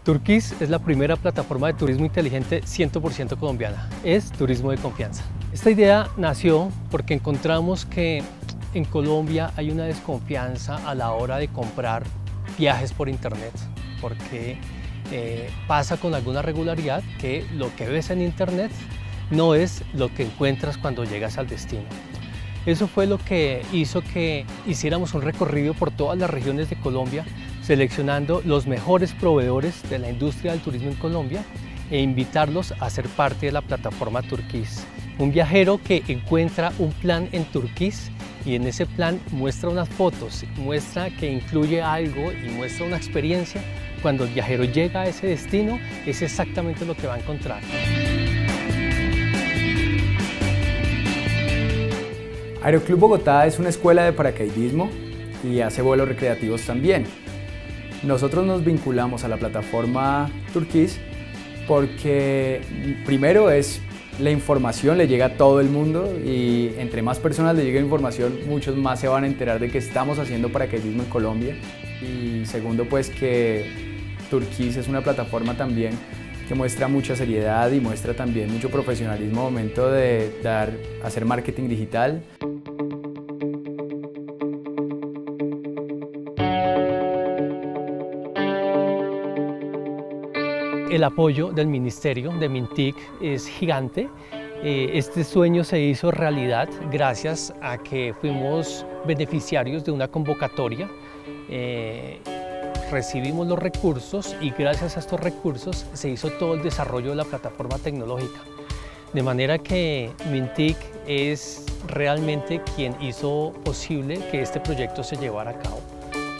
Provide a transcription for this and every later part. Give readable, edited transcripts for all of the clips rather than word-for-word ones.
Turquís es la primera plataforma de turismo inteligente 100% colombiana. Es turismo de confianza. Esta idea nació porque encontramos que en Colombia hay una desconfianza a la hora de comprar viajes por internet, porque pasa con alguna regularidad que lo que ves en internet no es lo que encuentras cuando llegas al destino. Eso fue lo que hizo que hiciéramos un recorrido por todas las regiones de Colombia, seleccionando los mejores proveedores de la industria del turismo en Colombia e invitarlos a ser parte de la plataforma Turquís. Un viajero que encuentra un plan en Turquís y en ese plan muestra unas fotos, muestra que incluye algo y muestra una experiencia. Cuando el viajero llega a ese destino, es exactamente lo que va a encontrar. Aeroclub Bogotá es una escuela de paracaidismo y hace vuelos recreativos también. Nosotros nos vinculamos a la plataforma Turquís porque primero la información le llega a todo el mundo y entre más personas le llegue información, muchos más se van a enterar de que estamos haciendo paracaidismo en Colombia. Y segundo, pues que Turquís es una plataforma también que muestra mucha seriedad y muestra también mucho profesionalismo al momento de hacer marketing digital. El apoyo del Ministerio de Mintic es gigante. Este sueño se hizo realidad gracias a que fuimos beneficiarios de una convocatoria. Recibimos los recursos y gracias a estos recursos se hizo todo el desarrollo de la plataforma tecnológica. De manera que Mintic es realmente quien hizo posible que este proyecto se llevara a cabo.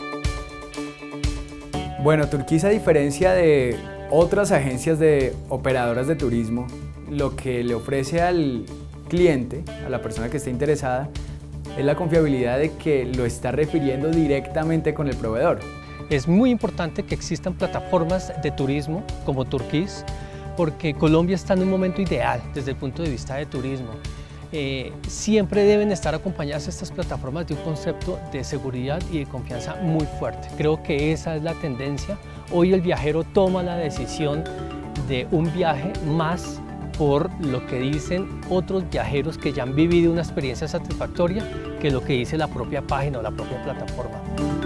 Bueno, Turquís, a diferencia de otras agencias de operadoras de turismo, lo que le ofrece al cliente, a la persona que esté interesada, es la confiabilidad de que lo está refiriendo directamente con el proveedor. Es muy importante que existan plataformas de turismo como Turquís, porque Colombia está en un momento ideal desde el punto de vista de turismo. Siempre deben estar acompañadas estas plataformas de un concepto de seguridad y de confianza muy fuerte. Creo que esa es la tendencia. Hoy el viajero toma la decisión de un viaje más por lo que dicen otros viajeros que ya han vivido una experiencia satisfactoria que lo que dice la propia página o la propia plataforma.